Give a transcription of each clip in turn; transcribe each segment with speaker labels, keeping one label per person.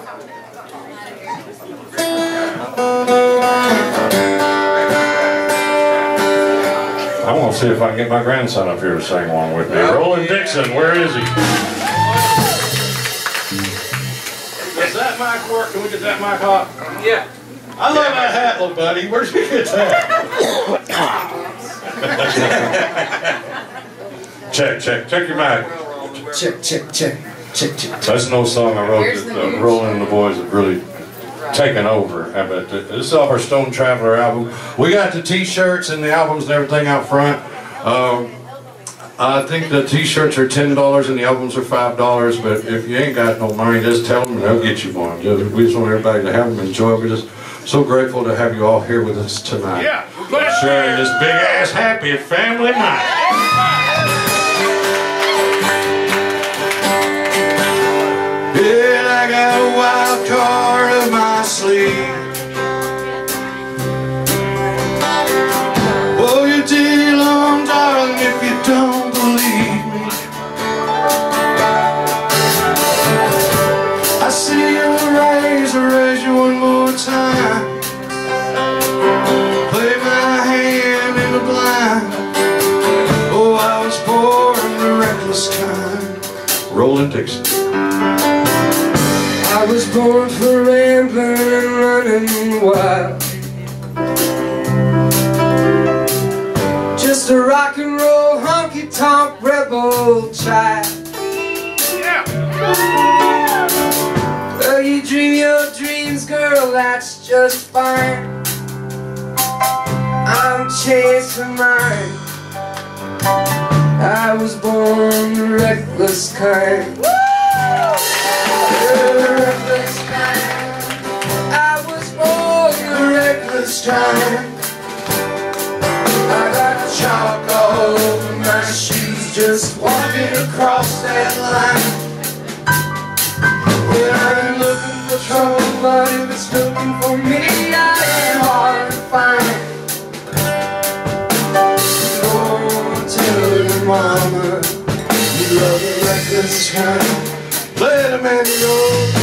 Speaker 1: I'm going to see if I can get my grandson up here to sing along with me. Roland Dixon, where is he? Does that mic work? Can we get that mic hot?
Speaker 2: Yeah.
Speaker 1: I love that hat, little buddy. Where'd you get that? Check your mic.
Speaker 3: Check.
Speaker 1: That's no song I wrote that Roland and the boys have really taken over. But this is off our Stone Traveler album. We got the t-shirts and the albums and everything out front. I think the t-shirts are $10 and the albums are $5, but if you ain't got no money, just tell them and they'll get you one. We just want everybody to have them and enjoy it. We're just so grateful to have you all here with us tonight.
Speaker 2: Yeah,
Speaker 1: sharing this big-ass happy family night. Yeah, I got a wild card up my sleeve. Oh, you deal on, darling, if you don't believe me. I see you raise you one more time. Play my hand in the blind. Oh, I was born the reckless kind. Roland Dixon.
Speaker 3: I was born for rambling and running wild. Just a rock and roll honky-tonk rebel child. Well, you dream your dreams, girl, that's just fine. I'm chasing mine. I was born the reckless kind. Reckless kind. I was born the reckless kind. I got chalk all over my shoes, just walking across that line. Well, I ain't looking for trouble, but if it's looking for me, I ain't hard to find. Go tell your mama you love the reckless kind. Let a man go.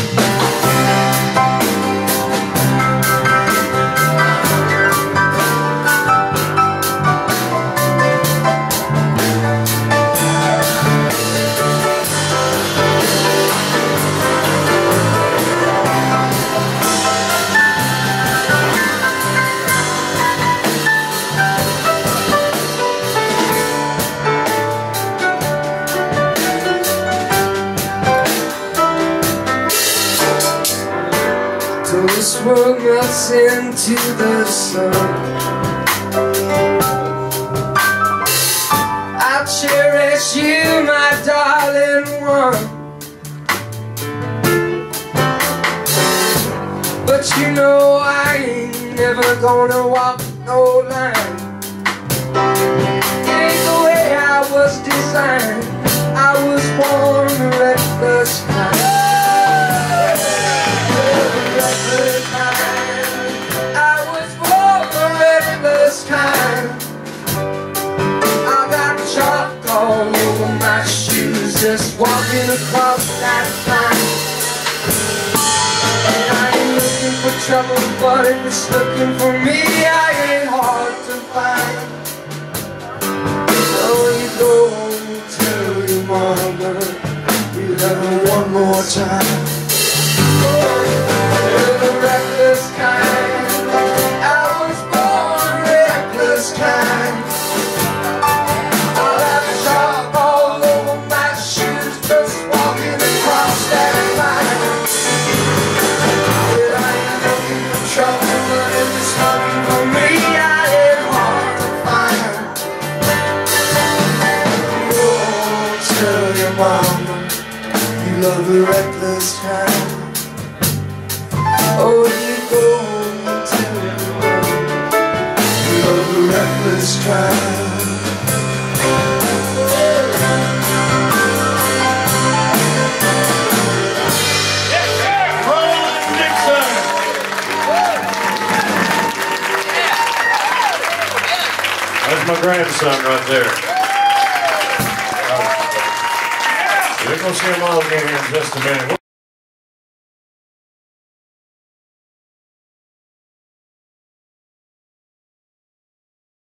Speaker 3: This world melts into the sun. I'll cherish you, my darling one. But you know I ain't never gonna walk no line. It ain't the way I was designed. I was born the reckless kind. Just walking across that line. And I ain't looking for trouble, but if it's looking for me, I ain't hard to find. So you go and tell your mama you love her one more time. You're the reckless kind. I was born reckless kind. Love the reckless kind. Oh, you go and tell your mama you love the reckless kind. Yeah, Roland Dixon. That's my grandson right there. We're going to see him all again here in just a minute.